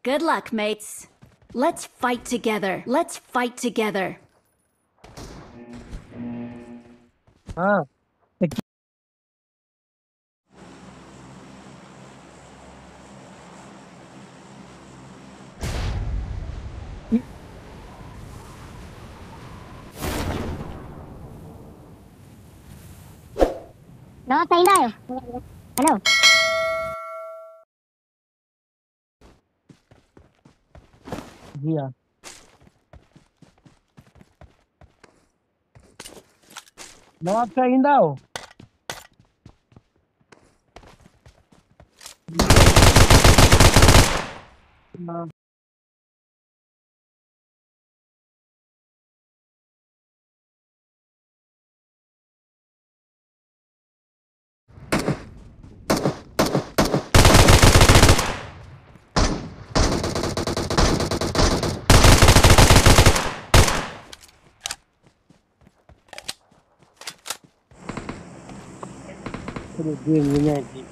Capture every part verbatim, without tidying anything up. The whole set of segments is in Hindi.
Good luck, mates. Let's fight together. Let's fight together. हाँ No, sa'yo tayo. Hello. जी हाँ नवाब शाह इंदा हो हाँ चलो गेम में है जी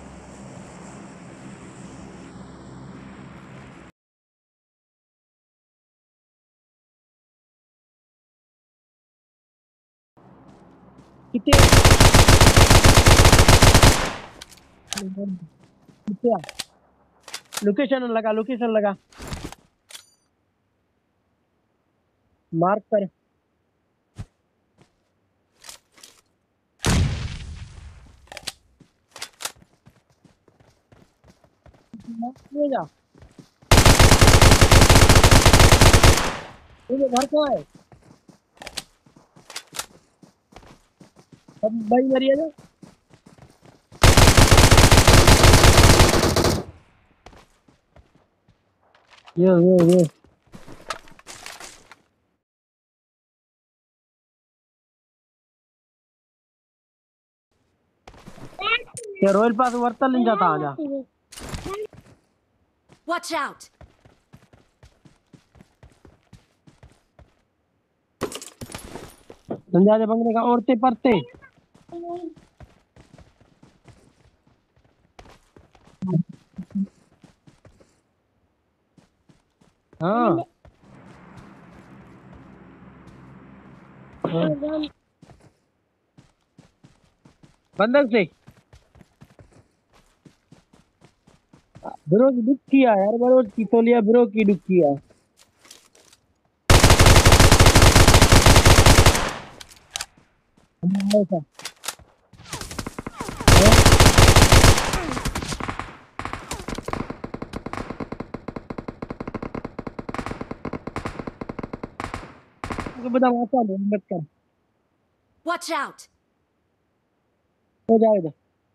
कितने कितने लोकेशन लगा लोकेशन लगा मार्क कर ले जा ये घर कहाँ है अब भाई मरिए ना ये ये ये ये रॉयल पास वर्ता ले जाता आजा Watch out! संजा दे बंगले का औरते परते हाँ हाँ। बंधक से ब्रो की दुख किया यार ब्रो की तोलिया ब्रो की दुख किया ऐसा तो बता आता है मत कर Watch out! हो जाएगा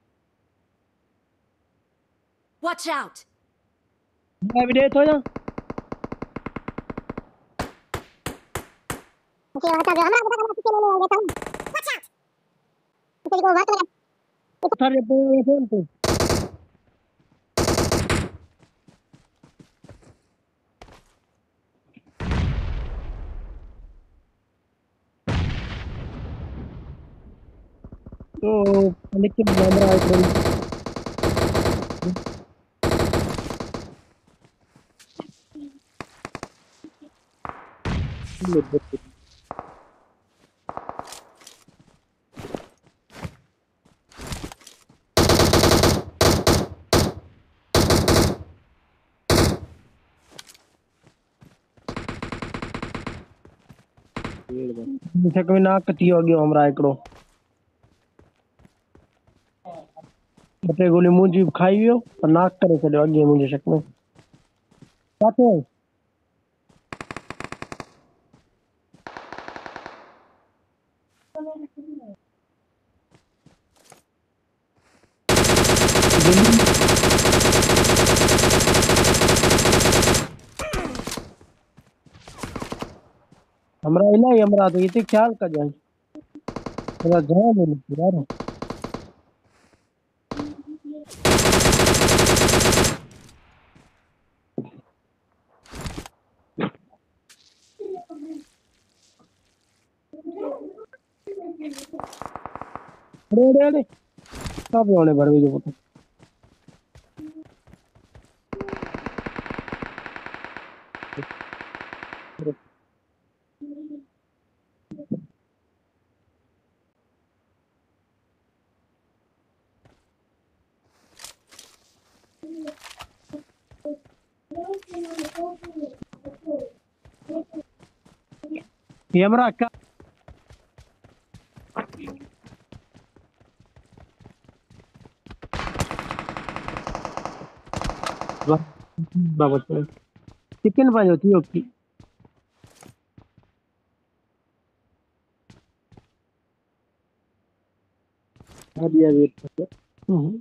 Watch out! मैं विदेश हो जा Okay, wala tayo. Amra, kita kasi sila nila tayo. Watch out. Kita ko wala tayo. थारे पे फोन पे तो लेकिन कैमरा है मुझे कोई ना कती हो गयो हमरा एकड़ो बटे गोली मुंजी खाई वियो पर नाक करे छड्यो अगे मुंजे शक में काथे हमरा इला हमरा तो ये ख्याल का जाए हमरा जान नहीं यार अरे अरे सब होने भरवे जो पता ये हमारा का बाबा चिकन पाई होती है उसकी। हाँ दिया वेट। हम्म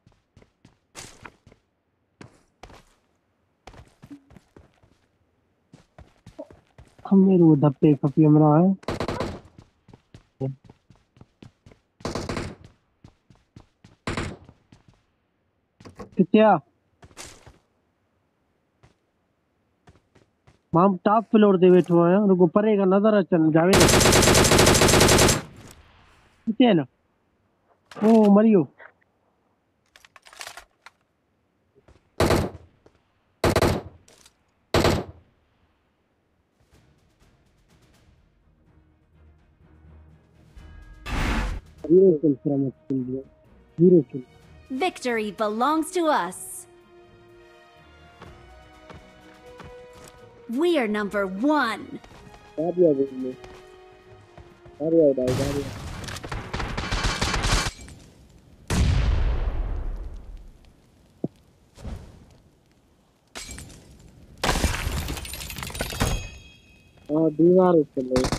हम मेरे वो धप्पे खपी हमरा है कित्या हम टॉप फ्लोर दे बैठो आया रुको परेगा नजर अचन जावे कित्या ना ओ मरियो hero kill from India hero kill. Victory belongs to us. We are number one. आ दिया बोल आ रहा है भाई आ रहा है। हाँ दीवार उछल रही है।